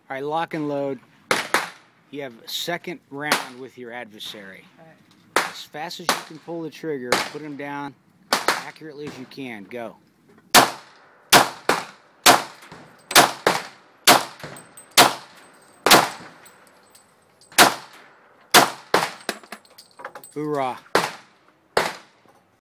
All right, lock and load. You have a second round with your adversary. Right. As fast as you can pull the trigger, put him down as accurately as you can. Go. Hoorah.